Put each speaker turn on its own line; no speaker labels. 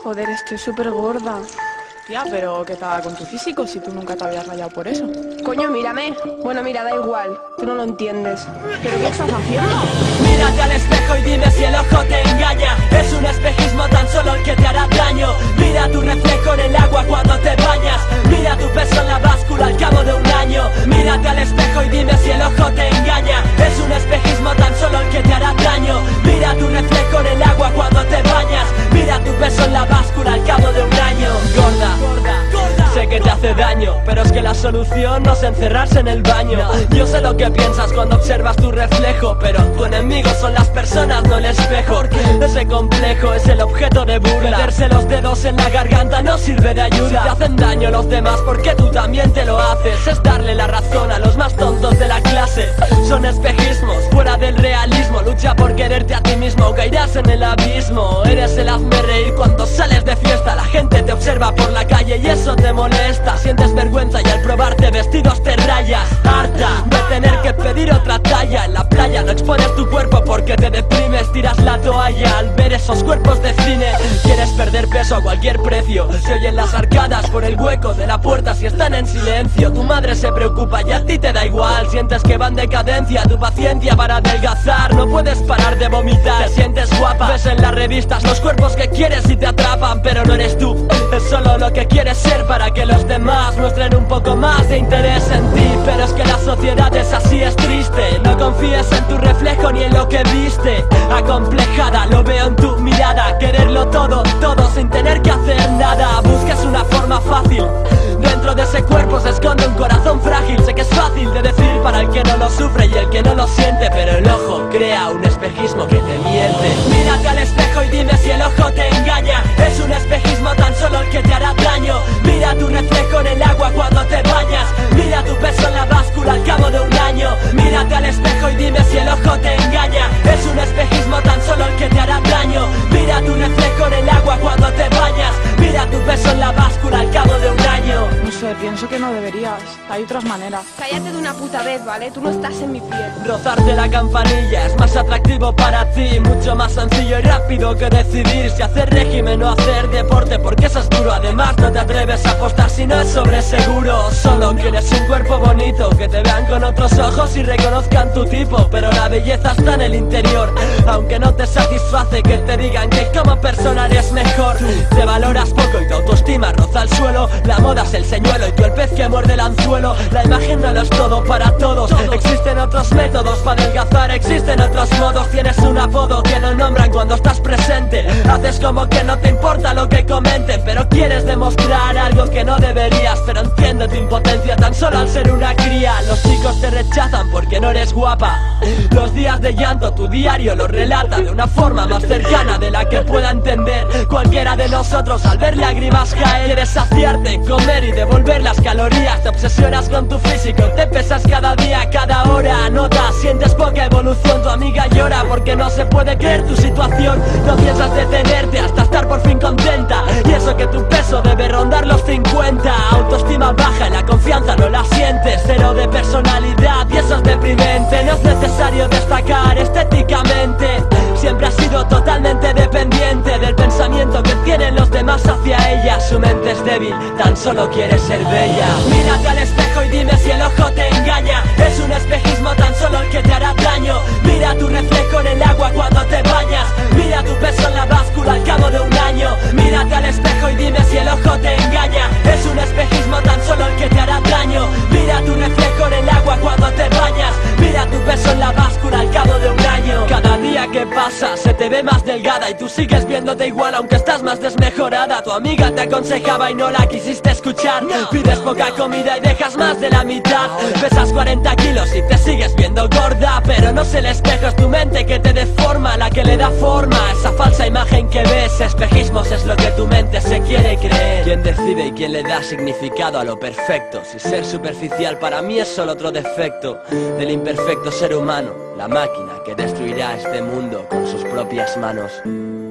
Joder, estoy súper gorda. Tía, pero ¿qué tal con tu físico si tú nunca te habías rayado por eso?
Coño, mírame. Bueno, mira, da igual. Tú no lo entiendes. ¿Pero qué estás haciendo?
Mírate al espejo y dime si el ojo te engaña. Es un espejismo tan solo el que te hará daño. Mira tu reflejo en el agua cuando te bañas. Mira tu peso en la báscula al cabo de un año. Mírate al espejo y dime si el ojo te engaña. Es un espejismo tan solo el que te hará daño. Mira tu reflejo en el agua cuando te bañas. Mira tu peso en la báscula al cabo de un año. Gorda, sé que te hace daño, pero es que la solución no es encerrarse en el baño. Yo sé lo que piensas cuando observas tu reflejo, pero tu enemigo son las personas, no el espejo. Ese complejo es el objeto de burla. Meterse los dedos en la garganta no sirve de ayuda. Si te hacen daño los demás, porque tú también te lo haces. Es darle la razón a los más tontos de la clase. Son espejismos, fuera del realismo. Lucha por quererte a ti mismo o caerás en el abismo. Eres el hazme reír cuando sales de fiesta. La gente te observa por la calle y eso te molesta. Sientes vergüenza y al probarte vestidos te rayas. Harta de tener que pedir otra talla. En la playa no expones tu cuerpo porque te deprimes. Tiras la toalla al ver esos cuerpos de cine. Quieres perder peso a cualquier precio. Se oyen las arcadas por el hueco de la puerta si están en silencio. Tu madre se preocupa y a ti te da igual. Sientes que va en decadencia tu paciencia para adelgazar. No puedes parar de vomitar. Te sientes guapa. Ves en las revistas los cuerpos que quieres y te atrapan, pero no eres tú. Es solo lo que quieres ser para que los demás muestren un poco más de interés en ti. Pero es que la sociedad es así, es triste. No confíes en tu reflejo ni en lo que viste. Acomplejada, lo veo en tu mirada. Quererlo todo, todo sin tener que hacer nada. Buscas una forma fácil. Dentro de ese cuerpo se esconde un corazón frágil. Sé que es fácil de decir para el que no lo sufre y el que no lo siente, pero el ojo crea un espejismo que te miente. Mírate al espejo y dime si el ojo te engaña. Es un espejismo tan solo el que te hará daño. Mira tu reflejo en el agua cuando te bañas. Mira tu peso en la báscula al cabo de un año. Mírate al espejo y dime si el ojo te engaña. Es un espejismo tan solo el que te hará daño. Mira tu reflejo en el agua cuando te bañas. Mira tu peso en la báscula al cabo de un año.
No sé, pienso que no deberías. Hay otras maneras.
Cállate de una puta vez, ¿vale? Tú no estás en mi piel.
Rozarte la campanilla es más atractivo para ti. Mucho más sencillo y rápido que decidir si hacer régimen o hacer deporte, porque eso es duro. Además no te atreves a apostar si no es sobre seguro. Solo quieres un cuerpo bonito, que te vean con otros ojos y reconozcan tu tipo. Pero la belleza está en el interior. Aunque no te satisface que te digan que como persona eres mejor. Te valoras poco y tu autoestima roza el suelo. La moda es el señuelo y tú el pez que muerde el anzuelo. La imagen no lo es todo para todos. Existen otros métodos para adelgazar, existen otros modos. Tienes un apodo que no nombran cuando estás presente. Haces como que no te importa lo que comenten, pero quieres demostrar algo que no deberías. Pero entiendo tu impotencia tan solo al ser una cría. Los chicos te rechazan porque no eres guapa. Los días de llanto tu diario los relata de una forma más cercana de la que pueda entender cualquiera de nosotros. Al ver lágrimas caer, quieres saciarte, comer y devolver las calorías. Te obsesionas con tu físico, te pesas cada día, cada hora. Notas, sientes poca evolución, tu amiga llora porque no se puede creer tu situación. No piensas detenerte hasta estar por fin contenta. Y eso que tu peso debe rondar los 50. Autoestima baja y la confianza no la sientes. Cero de personalidad y eso es deprimente. No es necesario destacar estéticamente. Siempre has sido totalmente dependiente del pensamiento que tienen los demás hacia ella. Su mente es débil, tan solo quiere ser bella. Mírate al espejo y dime si el ojo te engaña. Es un espejismo tan solo el que te hará daño. Mira tu reflejo en el agua cuando te bañas. Mira tu peso en la báscula al cabo de un año. Mírate al espejo y dime si el ojo te engaña. Es un espejismo tan solo el que te hará daño. Mira tu reflejo en el agua cuando te bañas. Mira tu peso en la báscula al cabo de un año. Cada día que pasa se te ve más delgada y tú sigues viéndote igual aunque estás más desmejorada. Tu amiga te aconsejaba y no la quisiste escuchar. Pides poca comida y dejas más de la mitad. Pesas 40 kilos y te sigues viendo gorda, pero no es el espejo, es tu mente que te deforma, la que le da forma a esa falsa imagen que ves. Espejismos es lo que tu mente se quiere creer. ¿Quién decide y quién le da significado a lo perfecto? Si ser superficial para mí es solo otro defecto del imperfecto ser humano, la máquina que destruirá este mundo con sus propias manos.